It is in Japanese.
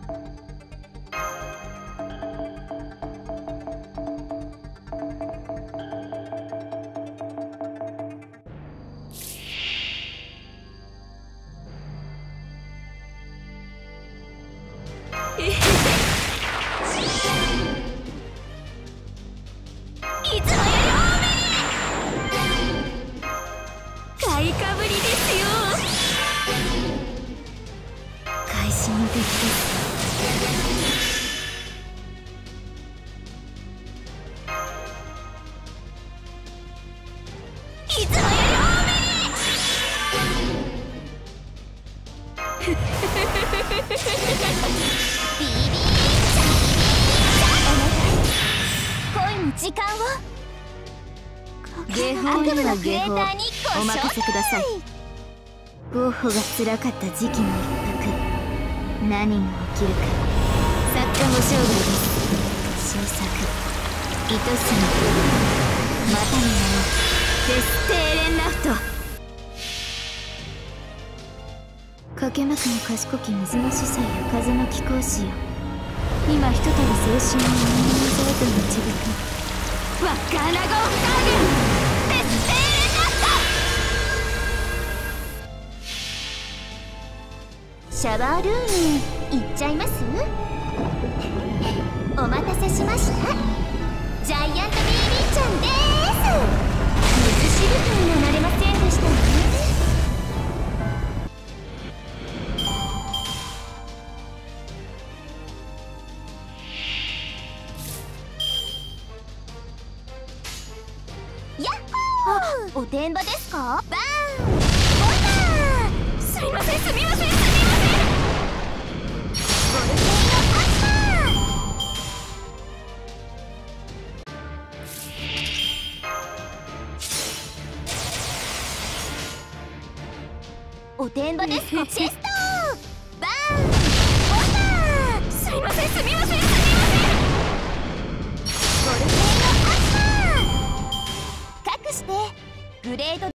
買いかぶりですよ。会心的です。いつもより多めに。ビビーお願い、恋に時間を。 芸法には芸法、お任せください。ゴッホが辛かった時期の一角、何が起きるか作家ご生涯です。終作愛しみまたの名をデス・テーレンラフト。かけまくの賢き水の司祭や風の貴公子よ、今ひとたび青春の人間像へと導くワッカーナゴーフターグンシャワールーム行っちゃいます？お待たせしました。ジャイアントビービーちゃんでーす。水しぶきにもなれませんでしたね。やっほー、おてんばですか？バーンボタン。すみませんすみません。おてんばですか？チェストバーンボタン。すみませんすみません。ゴルフェイのアッパー。かくしてグレード